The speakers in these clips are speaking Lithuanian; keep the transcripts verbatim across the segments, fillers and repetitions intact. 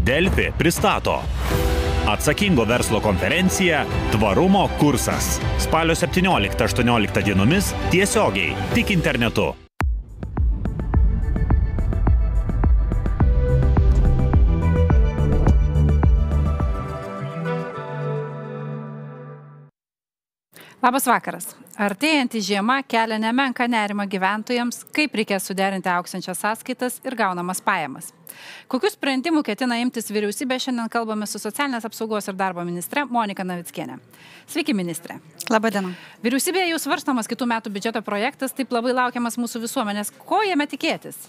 Delfi pristato atsakingo verslo konferencija Tvarumo kursas. Spalio septynioliktą aštuonioliktą dienomis tiesiogiai, tik internetu. Labas vakaras. Artėjantį žiemą kelia nemenką nerimą gyventojams, kaip reikės suderinti augsiančias sąskaitas ir gaunamas pajamas. Kokius sprendimų ketina imtis vyriausybė, šiandien kalbame su socialinės apsaugos ir darbo ministre Monika Navickienė. Sveiki, ministre. Labą dieną. Vyriausybėje jau svarstomas kitų metų biudžeto projektas, taip labai laukiamas mūsų visuomenės. Ko jame tikėtis?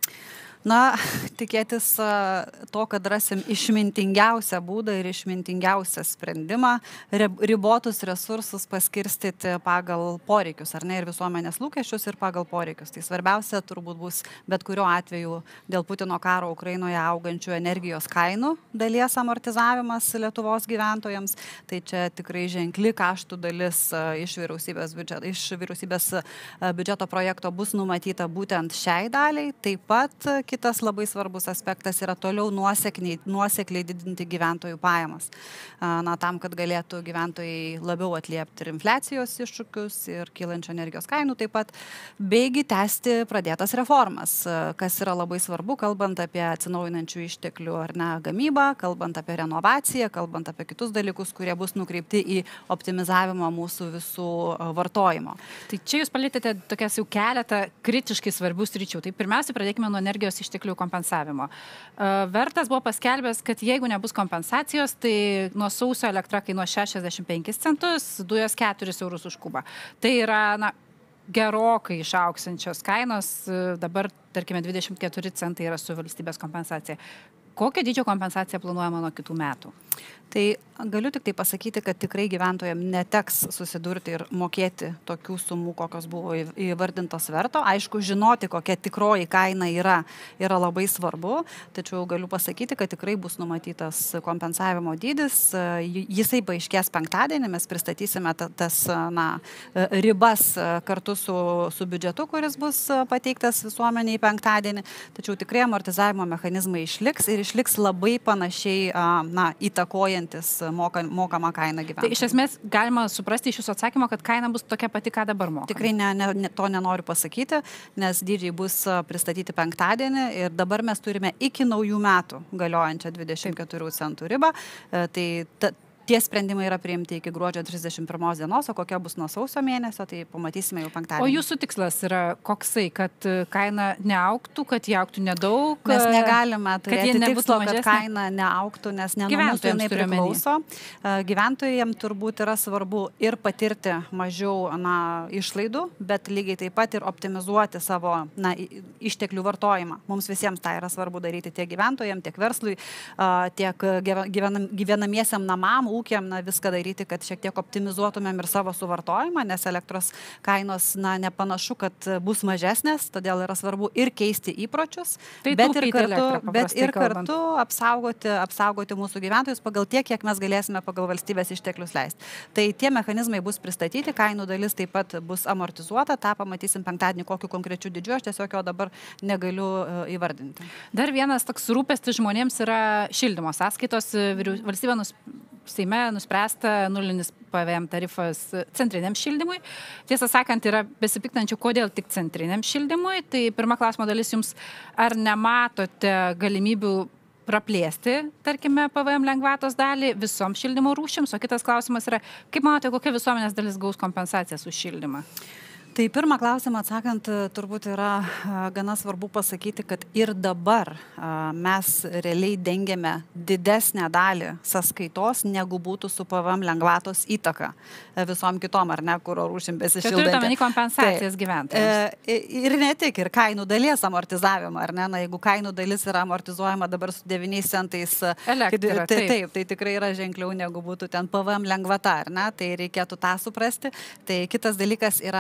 Na, tikėtis to, kad rasim išmintingiausią būdą ir išmintingiausią sprendimą, ribotus resursus paskirstyti pagal poreikius, ar ne, ir visuomenės lūkesčius ir pagal poreikius. Tai svarbiausia turbūt bus bet kuriuo atveju dėl Putino karo Ukrainoje augančių energijos kainų dalies amortizavimas Lietuvos gyventojams. Tai čia tikrai ženkli kaštų dalis iš vyriausybės biudžeto, iš vyriausybės biudžeto projekto bus numatyta būtent šiai daliai. Taip pat kitas labai svarbus aspektas yra toliau nuosekliai, nuosekliai didinti gyventojų pajamas. Na, tam, kad galėtų gyventojai labiau atliepti ir infliacijos iššūkius ir kylančio energijos kainų taip pat, beigi tęsti pradėtas reformas, kas yra labai svarbu, kalbant apie atsinaujinančių išteklių ar ne gamybą, kalbant apie renovaciją, kalbant apie kitus dalykus, kurie bus nukreipti į optimizavimą mūsų visų vartojimo. Tai čia jūs palėtėte tokias jau keletą kritiškai svarbių sričių. Tai pirmiausia, pradėkime nuo energijos išteklių kompensavimo. Vertas buvo paskelbęs, kad jeigu nebus kompensacijos, tai nuo sausio elektra kainuos šešiasdešimt penkis centus, dujos keturis eurus už kubą. Tai yra, na, gerokai išaugsiančios kainos, dabar, tarkime, dvidešimt keturi centai yra su valstybės kompensacija. Kokią dydžio kompensaciją planuojama nuo kitų metų? Tai galiu tik tai pasakyti, kad tikrai gyventojams neteks susidurti ir mokėti tokių sumų, kokios buvo įvardintos verto. Aišku, žinoti, kokia tikroji kaina yra, yra labai svarbu, tačiau galiu pasakyti, kad tikrai bus numatytas kompensavimo dydis. Jisai paaiškės penktadienį, mes pristatysime tas na, ribas kartu su, su biudžetu, kuris bus pateiktas visuomeniai penktadienį, tačiau tikrai amortizavimo mechanizmai išliks ir išliks labai panašiai na, įtakojantis moka, mokamą kainą gyventojų. Tai iš esmės galima suprasti iš jūsų atsakymo, kad kaina bus tokia pati, ką dabar mokame. Tikrai ne, ne, to nenoriu pasakyti, nes dydžiai bus pristatyti penktadienį ir dabar mes turime iki naujų metų galiojančią dvidešimt keturių centų ribą. Tai ta, Tie sprendimai yra priimti iki gruodžio trisdešimt pirmos dienos, o kokia bus nuo sausio mėnesio, tai pamatysime jau penktadienį. O jūsų tikslas yra koksai, kad kaina neaugtų, kad jie augtų nedaug? Mes negalime turėti tikslo, kad kaina neaugtų, nes ne nuo mūsų jinai priklauso. Gyventojams turbūt yra svarbu ir patirti mažiau na, išlaidų, bet lygiai taip pat ir optimizuoti savo na, išteklių vartojimą. Mums visiems tai yra svarbu daryti tiek gyventojams, tiek verslui, tiek gyvenam, gyvenamiesiam namam, ūkiam, na, viską daryti, kad šiek tiek optimizuotumėm ir savo suvartojimą, nes elektros kainos, na, nepanašu, kad bus mažesnės, todėl yra svarbu ir keisti įpročius, tai bet ir kartu, elektrą, bet ir kartu apsaugoti, apsaugoti mūsų gyventojus pagal tiek, kiek mes galėsime pagal valstybės išteklius leisti. Tai tie mechanizmai bus pristatyti, kainų dalis taip pat bus amortizuota, tą pamatysim penktadienį kokiu konkrečiu dydžiu, aš tiesiog jo dabar negaliu įvardinti. Dar vienas toks rūpestis žmonėms yra šildymo sąskaitos. Valstybė nus... Seime nuspręsta nulinis P V M tarifas centriniam šildymui. Tiesą sakant, yra besipiktančių, kodėl tik centriniam šildymui. Tai pirma klausimo dalis jums, ar nematote galimybių praplėsti, tarkime, P V M lengvatos dalį visoms šildymo rūšims, o kitas klausimas yra, kaip manote, kokia visuomenės dalis gaus kompensacijas už šildymą? Tai pirmą klausimą atsakant, turbūt yra gana svarbu pasakyti, kad ir dabar mes realiai dengiame didesnę dalį sąskaitos, negu būtų su P V M lengvatos įtaka visom kitom, ar ne, kuro rūšim besishildantį. Čia turite omeny kompensacijas gyventojams. Ir ne tik, ir kainų dalies amortizavimą, ar ne, na, jeigu kainų dalis yra amortizuojama dabar su devyniais centais elektra, tai, taip, tai tikrai yra ženkliau, negu būtų ten P V M lengvata, ar ne, tai reikėtų tą suprasti. Tai kitas dalykas yra, kad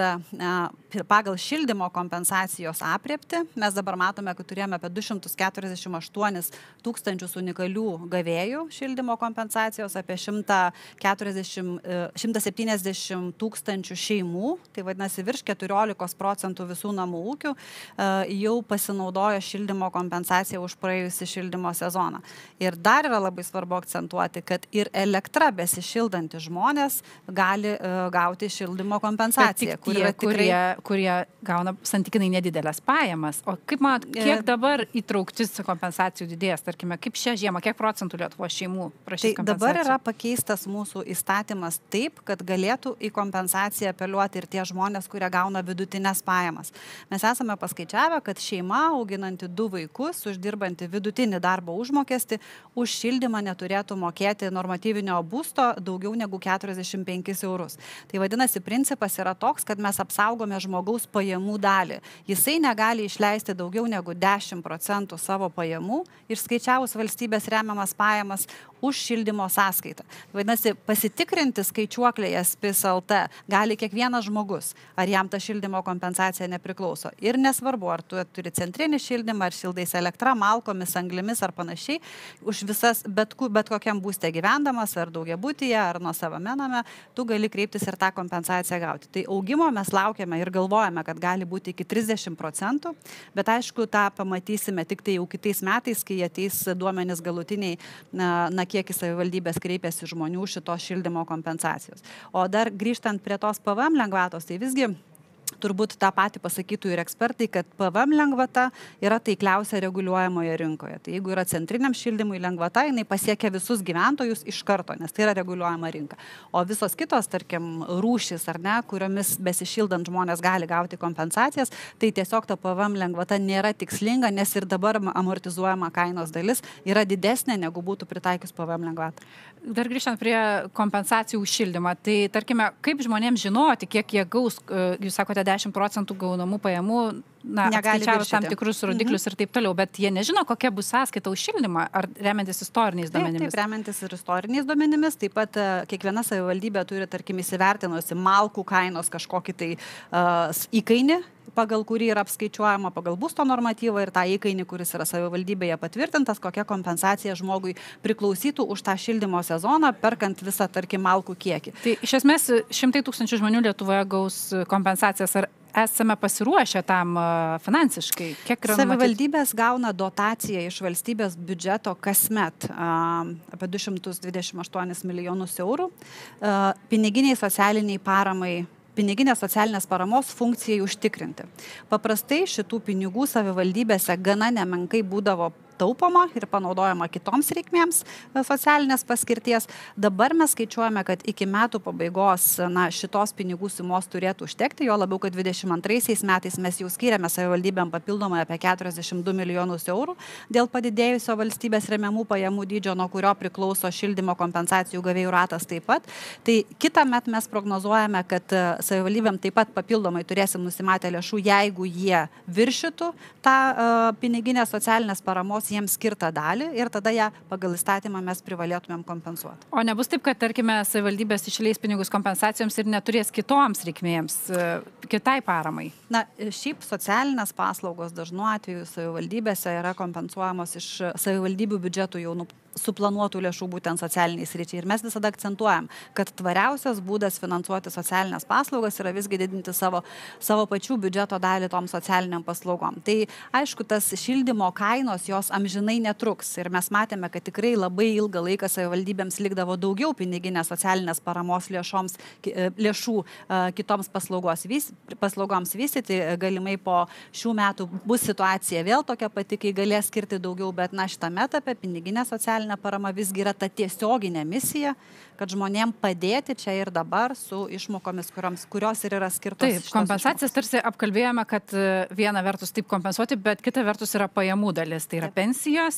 pagal šildymo kompensacijos aprėptį mes dabar matome, kad turėjome apie du šimtus keturiasdešimt aštuonis tūkstančius unikalių gavėjų šildymo kompensacijos, apie šimtas septyniasdešimt tūkstančių šeimų, tai vadinasi virš keturiolikos procentų visų namų ūkių jau pasinaudojo šildymo kompensaciją už praėjusį šildymo sezoną. Ir dar yra labai svarbu akcentuoti, kad ir elektra besišildantys žmonės gali gauti šildymo kompensaciją. Kur tie, tikrai... kurie, kurie gauna santykinai nedidelės pajamas. O kaip manot, kiek dabar įtrauktis kompensacijų didės? Tarkime, kaip šią žiemą, kiek procentų Lietuvos šeimų prašys kompensacijų? Tai dabar yra pakeistas mūsų įstatymas taip, kad galėtų į kompensaciją apeliuoti ir tie žmonės, kurie gauna vidutinės pajamas. Mes esame paskaičiavę, kad šeima auginanti du vaikus, uždirbanti vidutinį darbo užmokestį, už šildymą neturėtų mokėti normatyvinio būsto daugiau negu keturiasdešimt penkis eurus. Tai vadinasi, principas yra toks, kad mes apsaugome žmogaus pajamų dalį. Jisai negali išleisti daugiau negu dešimt procentų savo pajamų ir skaičiavus valstybės remiamas pajamas už šildymo sąskaitą. Vadinasi, pasitikrinti skaičiuoklėje S P I S L T gali kiekvienas žmogus, ar jam ta šildymo kompensacija nepriklauso. Ir nesvarbu, ar tu turi centrinį šildymą, ar šildais elektra, malkomis, anglimis ar panašiai, už visas, bet, bet kokiam būste gyvendamas, ar daugiabutyje, ar nuosavame name, tu gali kreiptis ir tą kompensaciją gauti. Tai augimo mes laukiame ir galvojame, kad gali būti iki trisdešimt procentų, bet aišku, tą pamatysime tik tai jau kitais metais, kai ateis duomenys galutiniai, na, na kiek į savivaldybės kreipėsi žmonių šitos šildymo kompensacijos. O dar grįžtant prie tos P V M lengvatos, tai visgi turbūt tą patį pasakytų ir ekspertai, kad P V M lengvata yra taikliausia reguliuojamoje rinkoje. Tai jeigu yra centriniam šildymui lengvata, jinai pasiekia visus gyventojus iš karto, nes tai yra reguliuojama rinka. O visos kitos, tarkim, rūšis, ar ne, kuriomis besišildant žmonės gali gauti kompensacijas, tai tiesiog ta P V M lengvata nėra tikslinga, nes ir dabar amortizuojama kainos dalis yra didesnė, negu būtų pritaikius P V M lengvatą. Dar grįžtant prie kompensacijų už šildymą, tai tarkime, kaip žmonėms žinoti, kiek jie gaus, jūs sakote, dešimt procentų gaunamų pajamų, na, atskaičiavus tam tikrus rodiklius ir taip toliau, bet jie nežino, kokia bus sąskaita už šildymą, ar remiantis istoriniais duomenimis? Taip, taip, remiantis ir istoriniais duomenimis, taip pat kiekviena savivaldybė turi, tarkim, įsivertinusi malkų kainos kažkokį tai uh, įkainį, pagal kurį yra apskaičiuojama pagal būsto normatyvą ir tą įkainį, kuris yra savivaldybėje patvirtintas, kokia kompensacija žmogui priklausytų už tą šildymo sezoną, perkant visą, tarkim, malkų kiekį. Tai iš esmės šimtai tūkstančių žmonių Lietuvoje gaus kompensacijas, ar esame pasiruošę tam finansiškai? Kiek yra savivaldybės gauna dotaciją iš valstybės biudžeto kasmet apie du šimtus dvidešimt aštuonis milijonus eurų. Piniginiai socialiniai paramai piniginės socialinės paramos funkcijai užtikrinti. Paprastai šitų pinigų savivaldybėse gana nemenkai būdavo taupoma ir panaudojama kitoms reikmėms socialinės paskirties. Dabar mes skaičiuojame, kad iki metų pabaigos na, šitos pinigų sumos turėtų užtekti, jo labiau, kad dvidešimt antraisiais metais mes jau skyrėme savivaldybėm papildomai apie keturiasdešimt du milijonus eurų dėl padidėjusio valstybės remiamų pajamų dydžio, nuo kurio priklauso šildymo kompensacijų gavėjų ratas taip pat. Tai kitą metą mes prognozuojame, kad savivaldybėm taip pat papildomai turėsim nusimatę lėšų, jeigu jie viršytų tą uh, piniginę socialinės paramos jiems skirtą dalį ir tada ją pagal įstatymą mes privalėtumėm kompensuoti. O nebus taip, kad, tarkime, savivaldybės išleis pinigus kompensacijoms ir neturės kitoms reikmėms, kitai paramai? Na, šiaip socialinės paslaugos dažnu atveju savivaldybėse yra kompensuojamos iš savivaldybių biudžetų jau nu, suplanuotų lėšų būtent socialiniai sričiai. Ir mes visada akcentuojam, kad tvariausias būdas finansuoti socialinės paslaugas yra visgi didinti savo, savo pačių biudžeto dalį tom socialiniam paslaugom. Tai aišku, tas šildymo kainos jos amžinai netruks. Ir mes matėme, kad tikrai labai ilgą laiką savivaldybėms likdavo daugiau piniginės socialinės paramos lėšoms, lėšų kitoms paslaugos, paslaugoms vystyti. Galimai po šių metų bus situacija vėl tokia pati, kai galės skirti daugiau, bet na šitame etape piniginė socialinė parama visgi yra ta tiesioginė misija, kad žmonėm padėti čia ir dabar su išmokomis, kurios, kurios ir yra skirtos. Taip, kompensacijas tarsi apkalbėjome, kad viena vertus taip kompensuoti, bet kita vertus yra pajamų dalis, tai yra taip. Pensijos.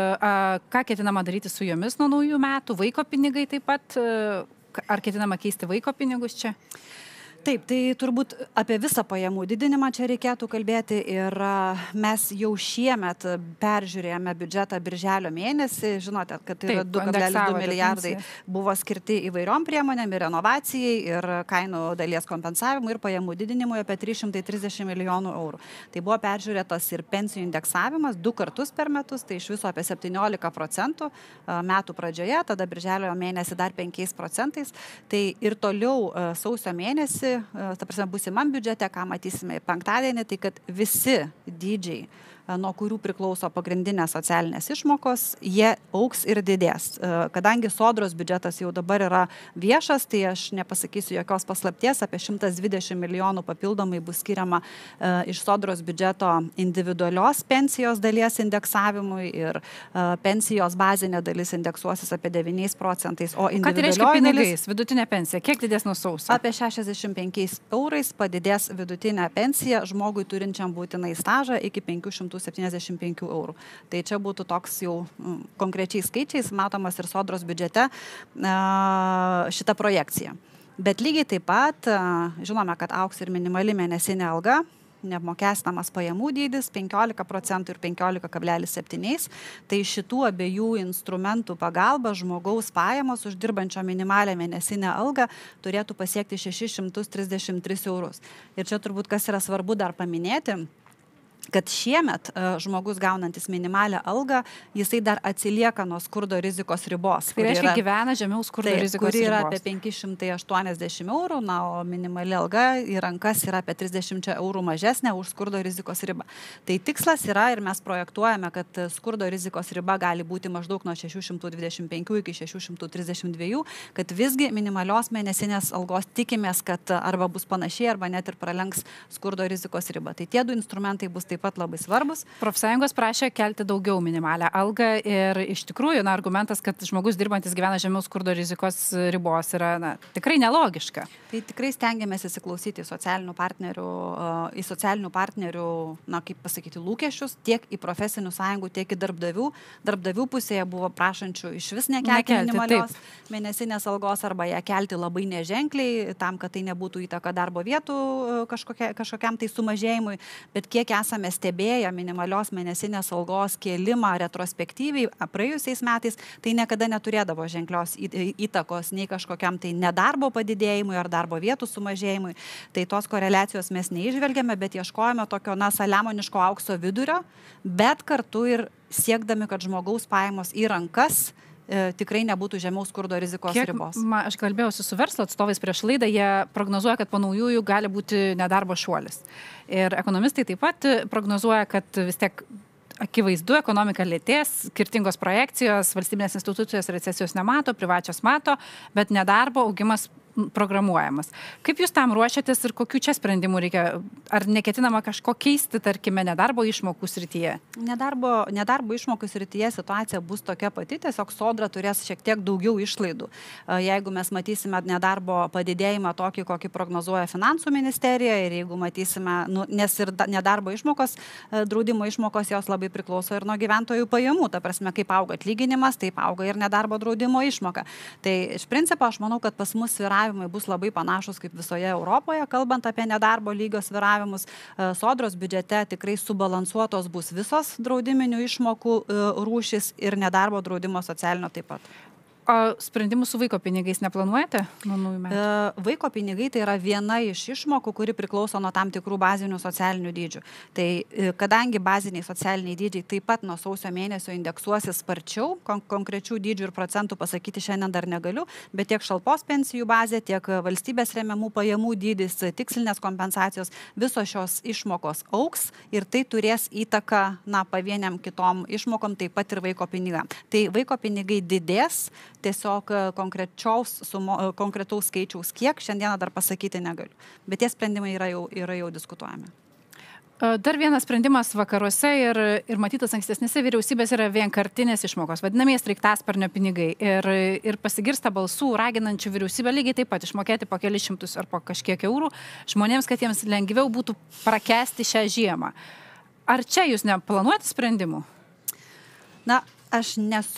Ką ketinama daryti su jomis nuo naujų metų? Vaiko pinigai taip pat? Ar ketinama keisti vaiko pinigus čia? Taip, tai turbūt apie visą pajamų didinimą čia reikėtų kalbėti ir mes jau šiemet peržiūrėjome biudžetą birželio mėnesį. Žinote, kad yra du kablelis du milijardai buvo skirti įvairiom priemonėm ir renovacijai, ir kainų dalies kompensavimui, ir pajamų didinimui apie trys šimtai trisdešimt milijonų eurų. Tai buvo peržiūrėtas ir pensijų indeksavimas du kartus per metus, tai iš viso apie septyniolika procentų metų pradžioje, tada birželio mėnesį dar penkiais procentais. Tai ir toliau sausio mėnesį, ta prasme, būsimam biudžete, ką matysime penktadienį, tai kad visi dydžiai, nuo kurių priklauso pagrindinės socialinės išmokos, jie auks ir didės. Kadangi Sodros biudžetas jau dabar yra viešas, tai aš nepasakysiu jokios paslapties, apie šimtas dvidešimt milijonų papildomai bus skiriama iš Sodros biudžeto individualios pensijos dalies indeksavimui ir pensijos bazinė dalis indeksuosis apie devyniais procentais, o individualioji dalis... Ką tai reiškia pinigais? Vidutinė pensija, kiek didės nuo sausio? Apie šešiasdešimt penkiais eurais padidės vidutinė pensija žmogui turinčiam būtinai stažą iki penkių šimtų septyniasdešimt penkių eurų. Tai čia būtų toks jau konkrečiais skaičiais matomas ir Sodros biudžete šita projekcija. Bet lygiai taip pat žinome, kad auks ir minimali mėnesinė alga, neapmokestinamas pajamų dydis penkiolika procentų ir penkiolika kablelis septyni. Tai šitų abiejų instrumentų pagalba žmogaus pajamos uždirbančio minimalę mėnesinę algą turėtų pasiekti šešis šimtus trisdešimt tris eurus. Ir čia turbūt kas yra svarbu dar paminėti, kad šiemet žmogus gaunantis minimalę algą, jisai dar atsilieka nuo skurdo rizikos ribos. Tai reiškia, gyvena žemiau skurdo taip, rizikos ribos. Kuri yra apie penki šimtai aštuoniasdešimt eurų, na, o minimali alga į rankas yra apie trisdešimt eurų mažesnė už skurdo rizikos ribą. Tai tikslas yra ir mes projektuojame, kad skurdo rizikos riba gali būti maždaug nuo šešių šimtų dvidešimt penkių iki šešių šimtų trisdešimt dviejų, kad visgi minimalios mėnesinės algos tikimės, kad arba bus panašiai, arba net ir pralenks skurdo rizikos ribą. Tai tie du instrumentai bus taip pat labai svarbus. Profsąjungos prašė kelti daugiau minimalę algą ir iš tikrųjų, na, argumentas, kad žmogus dirbantis gyvena žemiau skurdo rizikos ribos yra, na, tikrai nelogiška. Tai tikrai stengiamės įsiklausyti į socialinių partnerių, į socialinių partnerių, na, kaip pasakyti, lūkesčius, tiek į profesinių sąjungų, tiek į darbdavių. Darbdavių pusėje buvo prašančių iš vis nekelti minimalios mėnesinės algos arba ją kelti labai neženkliai, tam, kad tai nebūtų įtaka darbo vietų kažkokia, kažkokiam tai sumažėjimui, bet kiek esame stebėję minimalios mėnesinės algos kėlimą retrospektyviai praėjusiais metais, tai niekada neturėdavo ženklios įtakos nei kažkokiam tai nedarbo padidėjimui ar darbo vietų sumažėjimui. Tai tos koreliacijos mes neižvelgiame, bet ieškojame tokio, na, saliamoniško aukso vidurio, bet kartu ir siekdami, kad žmogaus pajamos į rankas tikrai nebūtų žemiau skurdo rizikos Kiek, ribos. Ma, aš kalbėjausi su verslo atstovais prieš laidą, jie prognozuoja, kad po naujųjų gali būti nedarbo šuolis. Ir ekonomistai taip pat prognozuoja, kad vis tiek akivaizdu, ekonomika lėtės, skirtingos projekcijos, valstybinės institucijos recesijos nemato, privačios mato, bet nedarbo augimas programuojamas. Kaip jūs tam ruošiatės ir kokių čia sprendimų reikia? Ar neketinama kažko keisti, tarkime, nedarbo išmokų srityje? Nedarbo, nedarbo išmokų srityje situacija bus tokia pati, tiesiog Sodra turės šiek tiek daugiau išlaidų. Jeigu mes matysime nedarbo padidėjimą tokį, kokį prognozuoja Finansų ministerija, ir jeigu matysime, nu, nes ir nedarbo išmokos, draudimo išmokos jos labai priklauso ir nuo gyventojų pajamų, ta prasme, kaip auga atlyginimas, taip auga ir nedarbo draudimo išmoka. Tai iš principo aš manau, kad pas mus yra bus labai panašus kaip visoje Europoje, kalbant apie nedarbo lygio sviravimus. Sodros biudžete tikrai subalansuotos bus visos draudiminių išmokų rūšis ir nedarbo draudimo socialinio taip pat. O sprendimų su vaiko pinigais neplanuojate? Vaiko pinigai tai yra viena iš išmokų, kuri priklauso nuo tam tikrų bazinių socialinių dydžių. Tai kadangi baziniai socialiniai dydžiai taip pat nuo sausio mėnesio indeksuosis sparčiau, kon konkrečių dydžių ir procentų pasakyti šiandien dar negaliu, bet tiek šalpos pensijų bazė, tiek valstybės remiamų pajamų dydis, tikslinės kompensacijos, visos šios išmokos auks ir tai turės įtaką, na, pavieniam kitom išmokom, taip pat ir vaiko pinigam. Tai vaiko pinigai didės, tiesiog sumo, konkretaus skaičiaus kiek, šiandieną dar pasakyti negaliu. Bet tie sprendimai yra jau, yra jau diskutuojami. Dar vienas sprendimas vakaruose ir, ir matytas ankstesnėse vyriausybės yra vienkartinės išmokos, vadinamieji sraigtasparnio pinigai. Ir, ir pasigirsta balsų raginančių vyriausybę lygiai taip pat išmokėti po kelius šimtus ar po kažkiek eurų žmonėms, kad jiems lengviau būtų prakęsti šią žiemą. Ar čia jūs neplanuojate sprendimų? Na, aš nesu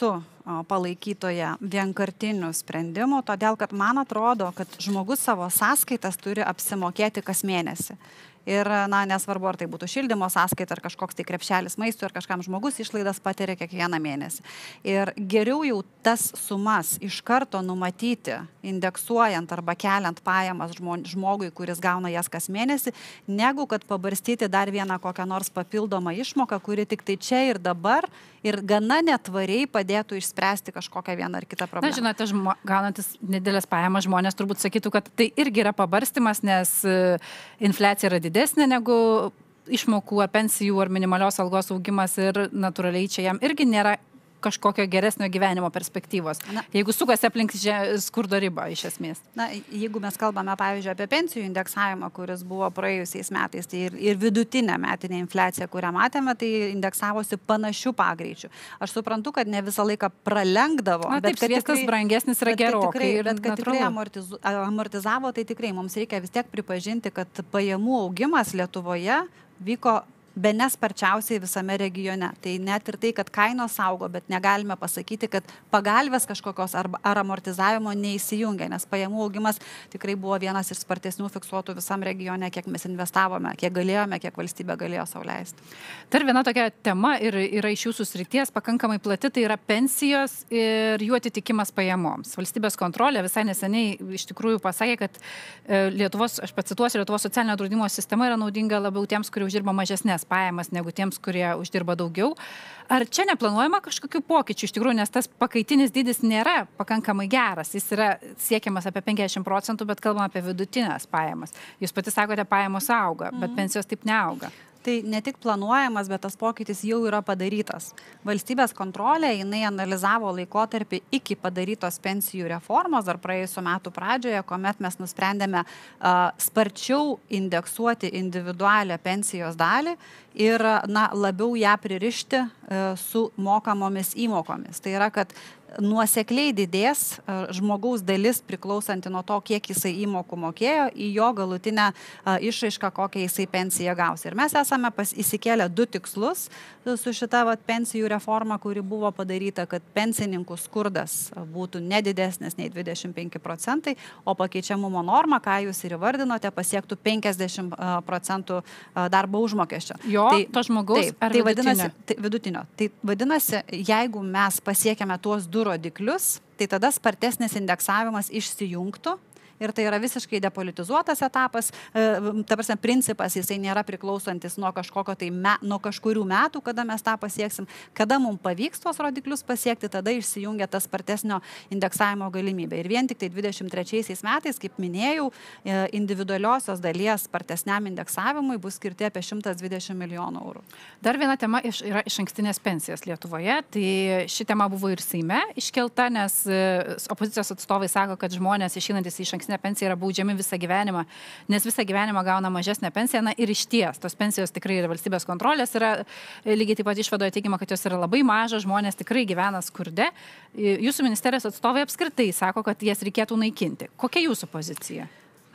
palaikytoja vienkartinių sprendimų, todėl kad man atrodo, kad žmogus savo sąskaitas turi apsimokėti kas mėnesį. Ir, na, nesvarbu, ar tai būtų šildymo sąskaita, ar kažkoks tai krepšelis maistui, ar kažkam žmogus išlaidas patiria kiekvieną mėnesį. Ir geriau jau tas sumas iš karto numatyti, indeksuojant arba keliant pajamas žmogui, kuris gauna jas kas mėnesį, negu kad pabarstyti dar vieną kokią nors papildomą išmoką, kuri tik tai čia ir dabar ir gana netvariai padėtų išspręsti kažkokią vieną ar kitą problemą. Na, žinote, žmo, gaunantis nedidelės pajamas žmonės turbūt sakytų, kad tai irgi yra pabarstymas, nes infliacija yra didesnė negu išmokų, pensijų ar minimalios algos augimas ir natūraliai čia jam irgi nėra kažkokio geresnio gyvenimo perspektyvos. Na, jeigu sukasi aplink skurdo ribą iš esmės. Na, jeigu mes kalbame, pavyzdžiui, apie pensijų indeksavimą, kuris buvo praėjusiais metais, tai ir, ir vidutinė metinė infliacija, kurią matėme, tai indeksavosi panašių pagreičių. Aš suprantu, kad ne visą laiką pralenkdavo. Na, taip, sviestas brangesnis yra gerokai. Bet kad tikrai amortizu, amortizavo, tai tikrai mums reikia vis tiek pripažinti, kad pajamų augimas Lietuvoje vyko be nesparčiausiai visame regione. Tai net ir tai, kad kainos augo, bet negalime pasakyti, kad pagalvės kažkokios ar, ar amortizavimo neįsijungia, nes pajamų augimas tikrai buvo vienas iš spartesnių fiksuotų visam regione, kiek mes investavome, kiek galėjome, kiek valstybė galėjo sau leisti. Dar viena tokia tema ir yra iš jūsų srities pakankamai plati, tai yra pensijos ir jų atitikimas pajamoms. Valstybės kontrolė visai neseniai iš tikrųjų pasakė, kad Lietuvos, aš pacituosiu, Lietuvos socialinio draudimo sistema yra naudinga labiau tiems, kurie uždirba mažesnės pajamas negu tiems, kurie uždirba daugiau. Ar čia neplanuojama kažkokių pokyčių iš tikrųjų, nes tas pakaitinis dydis nėra pakankamai geras. Jis yra siekiamas apie penkiasdešimt procentų, bet kalbam apie vidutinės pajamas. Jūs pati sakote, pajamos auga, bet pensijos taip neauga. Tai ne tik planuojamas, bet tas pokytis jau yra padarytas. Valstybės kontrolė, jinai analizavo laikotarpį iki padarytos pensijų reformos dar praėjusiu metų pradžioje, kuomet mes nusprendėme uh, sparčiau indeksuoti individualią pensijos dalį ir na, labiau ją pririšti uh, su mokamomis įmokomis. Tai yra, kad nuosekliai didės žmogaus dalis priklausanti nuo to, kiek jisai įmokų mokėjo, į jo galutinę a, išraišką, kokią jisai pensiją gaus. Ir mes esame pas, įsikėlę du tikslus su šita vat, pensijų reforma, kuri buvo padaryta, kad pensininkų skurdas būtų nedidesnis nei dvidešimt penki procentai, o pakeičiamumo norma, ką jūs ir įvardinote, pasiektų penkiasdešimt procentų darbo užmokesčio. Jo, tai, to žmogaus taip, ar tai vidutinio? Vadinasi, tai, vidutinio. Tai vadinasi, jeigu mes pasiekėme tuos du rodiklius, tai tada spartesnis indeksavimas išsijungtų. Ir tai yra visiškai depolitizuotas etapas, ta prasme, principas, jisai nėra priklausantis nuo kažkokio tai, me, nuo kažkurių metų, kada mes tą pasieksim. Kada mums pavyks tos rodiklius pasiekti, tada išsijungia tas spartesnio indeksavimo galimybė. Ir vien tik tai dvidešimt trečiaisiais metais, kaip minėjau, individualiosios dalies spartesniam indeksavimui bus skirti apie šimtas dvidešimt milijonų eurų. Dar viena tema iš, yra išankstinės pensijos Lietuvoje. Tai ši tema buvo ir Seime iškelta, nes opozicijos atstovai sako, kad žmonės išeinantis į išankstinę pensija yra baudžiami visą gyvenimą, nes visą gyvenimą gauna mažesnę pensiją. Na ir iš ties, tos pensijos tikrai ir valstybės kontrolės yra lygiai taip pat išvadoje teigiama, kad jos yra labai mažos, žmonės tikrai gyvena skurde. Jūsų ministerijos atstovai apskritai sako, kad jas reikėtų naikinti. Kokia jūsų pozicija?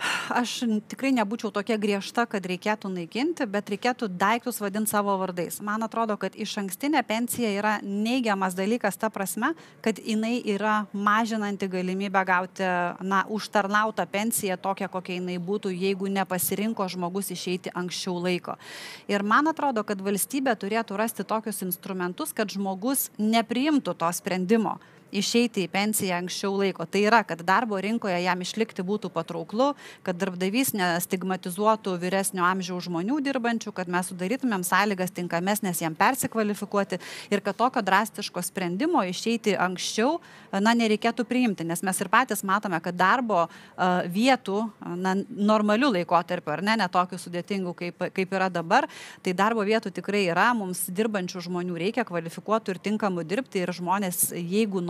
Aš tikrai nebūčiau tokia griežta, kad reikėtų naikinti, bet reikėtų daiktus vadinti savo vardais. Man atrodo, kad išankstinė pensija yra neigiamas dalykas ta prasme, kad jinai yra mažinanti galimybę gauti na, užtarnautą pensiją tokią, kokia jinai būtų, jeigu nepasirinko žmogus išeiti anksčiau laiko. Ir man atrodo, kad valstybė turėtų rasti tokius instrumentus, kad žmogus nepriimtų to sprendimo išeiti į pensiją anksčiau laiko. Tai yra, kad darbo rinkoje jam išlikti būtų patrauklu, kad darbdavys nestigmatizuotų vyresnio amžiaus žmonių dirbančių, kad mes sudarytumėm sąlygas tinkamesnės jam persikvalifikuoti ir kad tokio drastiško sprendimo išeiti anksčiau, na, nereikėtų priimti, nes mes ir patys matome, kad darbo uh, vietų, na, normalių laikotarpių, ar ne, netokių sudėtingų, kaip, kaip yra dabar, tai darbo vietų tikrai yra, mums dirbančių žmonių reikia kvalifikuotų ir tinkamų dirbti ir žmonės, jeigu norėtų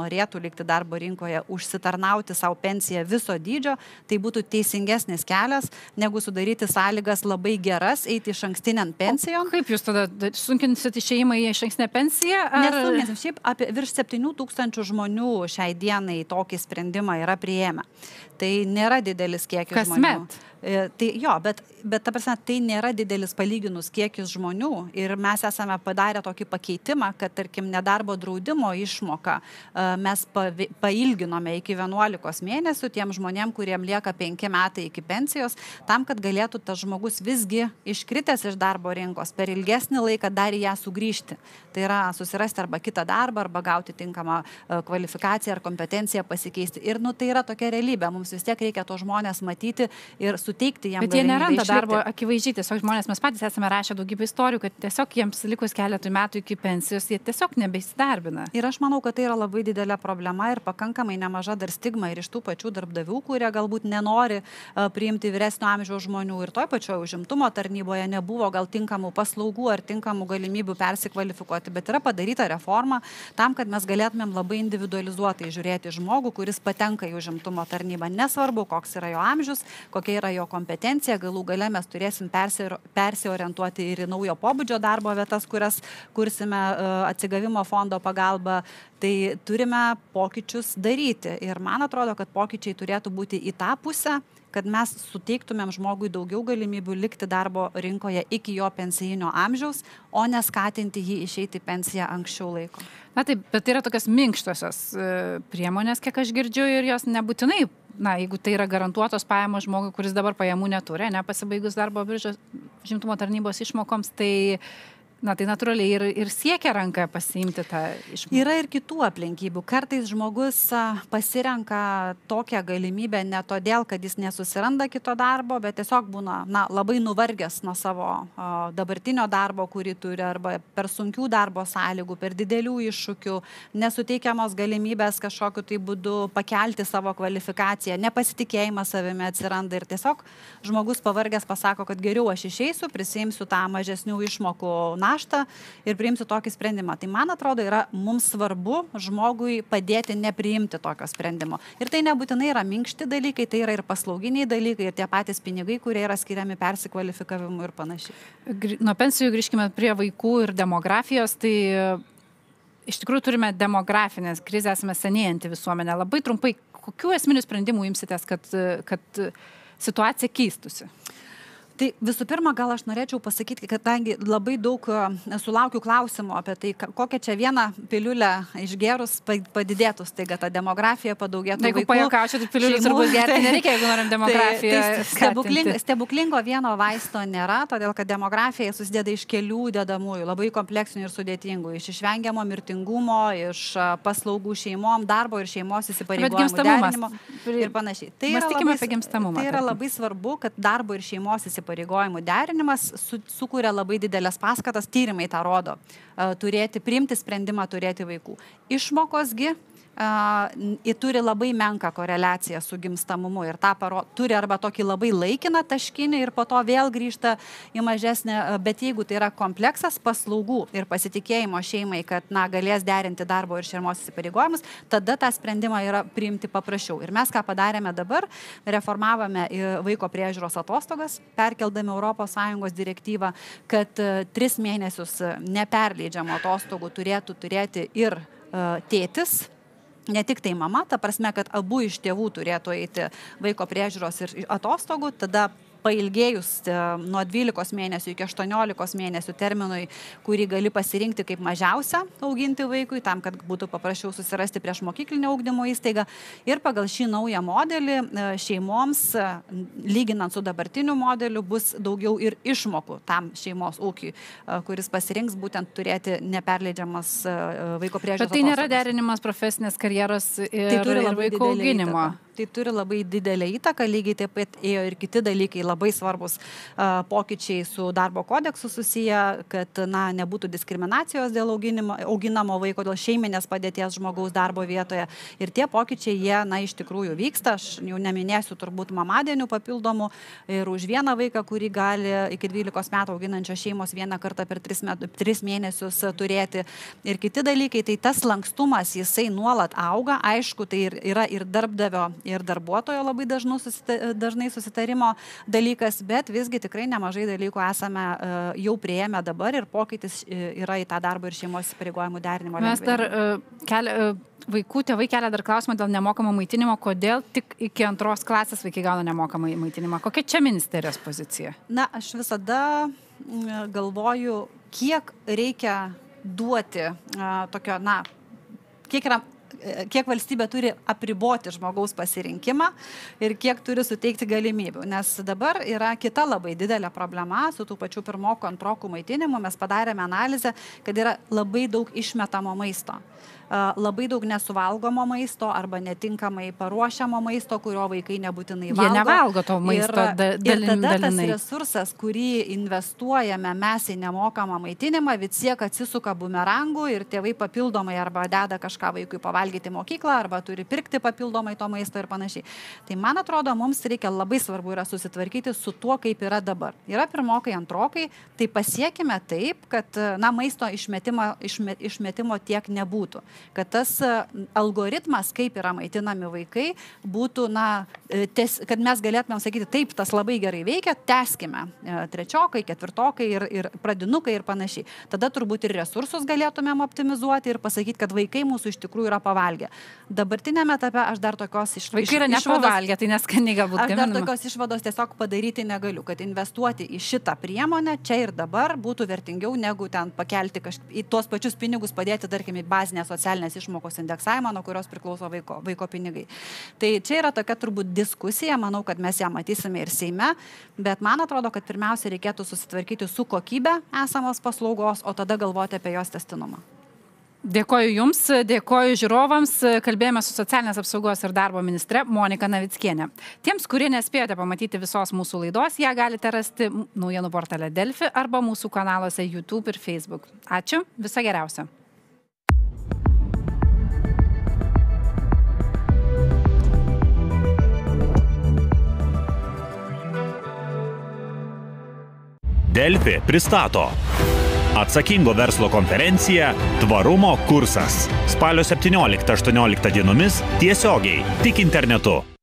norėtų likti darbo rinkoje, užsitarnauti savo pensiją viso dydžio, tai būtų teisingesnis kelias, negu sudaryti sąlygas labai geras, eiti iš ankstiniam pensijon. O kaip jūs tada sunkinsit išėjimą į iš ankstinę pensiją? Ar... Nesunkinsim, šiaip apie virš septynių tūkstančių žmonių šiai dienai tokį sprendimą yra priėmę. Tai nėra didelis kiekis žmonių. Kasmet? Tai jo, bet, bet ta prasme, tai nėra didelis palyginus kiekis žmonių ir mes esame padarę tokį pakeitimą, kad, tarkim, nedarbo draudimo išmoką mes pailginome iki vienuolikos mėnesių tiem žmonėm, kuriem lieka penki metai iki pensijos, tam, kad galėtų tas žmogus visgi iškritęs iš darbo rinkos per ilgesnį laiką dar į ją sugrįžti. Tai yra susirasti arba kitą darbą, arba gauti tinkamą kvalifikaciją ar kompetenciją pasikeisti. Ir nu, tai yra tokia realybė. Mums vis tiek reikia to žmonės matyti ir suteikti jam. Bet jie neranda darbo akivaizdžiai, tiesiog žmonės, mes patys esame rašę daugybę istorijų, kad tiesiog jiems likus keletui metų iki pensijos, jie tiesiog nebeįsidarbina. Ir aš manau, kad tai yra labai didelė problema ir pakankamai nemaža dar stigma ir iš tų pačių darbdavių, kurie galbūt nenori uh, priimti vyresnio amžiaus žmonių ir toj pačioje užimtumo tarnyboje nebuvo gal tinkamų paslaugų ar tinkamų galimybių persikvalifikuoti, bet yra padaryta reforma tam, kad mes galėtumėm labai individualizuotai žiūrėti žmogų, kuris patenka į užimtumo tarnybą. Nesvarbu, koks yra jo amžius, kokia yra jo kompetencija, galų gale mes turėsim persiorientuoti ir į naujo pobūdžio darbo vietas, kurias kursime atsigavimo fondo pagalba. Tai turime pokyčius daryti ir man atrodo, kad pokyčiai turėtų būti į tą pusę, kad mes suteiktumėm žmogui daugiau galimybių likti darbo rinkoje iki jo pensijinio amžiaus, o neskatinti jį išeiti į pensiją anksčiau laiko. Na taip, bet tai yra tokios minkštosios priemonės, kiek aš girdžiu, ir jos nebūtinai, na, jeigu tai yra garantuotos pajamos žmogui, kuris dabar pajamų neturi, ne, pasibaigus darbo biržos užimtumo tarnybos išmokoms, tai na, tai natūraliai ir, ir siekia ranką pasiimti tą išmoką. Yra ir kitų aplinkybių. Kartais žmogus pasirenka tokią galimybę ne todėl, kad jis nesusiranda kito darbo, bet tiesiog būna na, labai nuvargęs nuo savo o, dabartinio darbo, kurį turi, arba per sunkių darbo sąlygų, per didelių iššūkių, nesuteikiamos galimybės kažkokiu tai būdu pakelti savo kvalifikaciją, nepasitikėjimas savimi atsiranda ir tiesiog žmogus pavargęs pasako, kad geriau aš išeisiu, prisiimsiu tą mažesnių išmokų naštą ir priimsiu tokį sprendimą. Tai man atrodo yra mums svarbu žmogui padėti nepriimti tokio sprendimo. Ir tai nebūtinai yra minkšti dalykai, tai yra ir paslauginiai dalykai, ir tie patys pinigai, kurie yra skiriami persikvalifikavimui ir panašiai. Nuo pensijų grįžkime prie vaikų ir demografijos, tai iš tikrųjų turime demografinės krizę, esame senėjanti visuomenė. Labai trumpai, kokių esminių sprendimų imsitės, kad, kad situacija keistusi? Tai visų pirma, gal aš norėčiau pasakyti, kadangi labai daug sulaukiu klausimų apie tai, kokią čia vieną piliulę išgerus padidėtų staiga ta demografija, padaugėtų vaikų. Jeigu pajuokaučiau, tai piliulės turbūt gerti nereikia, jeigu norim demografiją. Tai, tai stebukling, stebuklingo vieno vaisto nėra, todėl kad demografija susideda iš kelių dedamųjų, labai kompleksinių ir sudėtingų, iš išvengiamo mirtingumo, iš paslaugų šeimom, darbo ir šeimos įsipareigojimų derinimo ir panašiai. Tai yra, labai, tai yra labai svarbu, kad darbo ir šeimos įsipareigojimų pareigojimų derinimas su, sukuria labai didelės paskatas, tyrimai tą rodo, uh, turėti, priimti sprendimą turėti vaikų. Išmokosgi uh, turi labai menką koreliaciją su gimstamumu ir tą paro, turi arba tokį labai laikiną taškinį ir po to vėl grįžta į mažesnę, bet jeigu tai yra kompleksas paslaugų ir pasitikėjimo šeimai, kad na, galės derinti darbo ir šeimos įsipareigojimus, tada tą sprendimą yra priimti paprasčiau. Ir mes ką padarėme dabar, reformavome vaiko priežiūros atostogas, perkeldami Europos Sąjungos direktyvą, kad uh, tris mėnesius neperleidžiamų atostogų turėtų turėti ir uh, tėtis, ne tik tai mama, ta prasme, kad abu iš tėvų turėtų eiti vaiko priežiūros ir atostogų, tada pailgėjus nuo dvylikos mėnesių iki aštuoniolikos mėnesių terminui, kurį gali pasirinkti kaip mažiausia auginti vaikui, tam, kad būtų paprasčiau susirasti prieš mokyklinio ugdymo įstaigą. Ir pagal šį naują modelį šeimoms, lyginant su dabartiniu modeliu, bus daugiau ir išmokų tam šeimos ūkiui, kuris pasirinks būtent turėti neperleidžiamas vaiko priežiūros atostogas. Bet tai nėra derinimas profesinės karjeros ir, tai ir vaiko auginimo. tai turi labai didelę įtaką, lygiai taip pat ėjo ir kiti dalykai labai svarbus uh, pokyčiai su darbo kodeksu susiję, kad na, nebūtų diskriminacijos dėl auginimo, auginamo vaiko, dėl šeiminės padėties žmogaus darbo vietoje. Ir tie pokyčiai, jie na, iš tikrųjų vyksta. Aš jau neminėsiu turbūt mamadienių papildomų ir už vieną vaiką, kurį gali iki dvylikos metų auginančios šeimos vieną kartą per tris, metų, tris mėnesius turėti. Ir kiti dalykai, tai tas lankstumas, jisai nuolat auga. Aišku, tai yra ir darbdavio, ir darbuotojo labai dažnų susita, dažnai susitarimo dalykas, bet visgi tikrai nemažai dalykų esame uh, jau prieėmę dabar ir pokytis yra į tą darbo ir šeimos įsipareigojimų derinimo. Mes dar uh, kelia, uh, vaikų tėvai kelia dar klausimą dėl nemokamo maitinimo, kodėl tik iki antros klasės vaikai gauna nemokamą maitinimą. Kokia čia ministerijos pozicija? Na, aš visada galvoju, kiek reikia duoti uh, tokio, na, kiek yra kiek valstybė turi apriboti žmogaus pasirinkimą ir kiek turi suteikti galimybių. Nes dabar yra kita labai didelė problema su tų pačių pirmokų, antrokų maitinimu. Mes padarėme analizę, kad yra labai daug išmetamo maisto. Labai daug nesuvalgomo maisto arba netinkamai paruošiamo maisto, kurio vaikai nebūtinai valgo. Jie nevalgo to maisto ir, dalinai. Ir tada tas resursas, kurį investuojame mes į nemokamą maitinimą, vis tiek atsisuka bumerangų ir tėvai papildomai arba deda kažką vaikui pavalgyti mokyklą, arba turi pirkti papildomai to maisto ir panašiai. Tai man atrodo, mums reikia labai svarbu yra susitvarkyti su tuo, kaip yra dabar. Yra pirmokai, antrokai, tai pasiekime taip, kad na, maisto išmetimo, išme, išmetimo tiek nebūtų. Kad tas algoritmas, kaip yra maitinami vaikai, būtų, na, tes, kad mes galėtumėm sakyti, taip, tas labai gerai veikia, tęskime trečiokai, ketvirtokai ir, ir pradinukai ir panašiai. Tada turbūt ir resursus galėtumėm optimizuoti ir pasakyti, kad vaikai mūsų iš tikrųjų yra pavalgę. Dabartinėme etape aš dar tokios iš, vaikai yra nepavalgę, tai neskaniai galbūt aš gaminama. Dar tokios išvados tiesiog padaryti negaliu, kad investuoti į šitą priemonę čia ir dabar būtų vertingiau negu ten pakelti kaž... į tuos pačius pinigus padėti, tarkim, į bazinę socialinę socialinės išmokos indeksavimą, nuo kurios priklauso vaiko, vaiko pinigai. Tai čia yra tokia turbūt diskusija, manau, kad mes ją matysime ir Seime, bet man atrodo, kad pirmiausia reikėtų susitvarkyti su kokybė esamos paslaugos, o tada galvoti apie jos testinumą. Dėkoju Jums, dėkoju žiūrovams. Kalbėjome su socialinės apsaugos ir darbo ministre Monika Navickienė. Tiems, kurie nespėjote pamatyti visos mūsų laidos, ją galite rasti naujienų portale Delfi arba mūsų kanaluose YouTube ir Facebook. Ačiū, viso geriausio. Delfi pristato atsakingo verslo konferenciją Tvarumo kursas. Spalio septynioliktą aštuonioliktą dienomis tiesiogiai, tik internetu.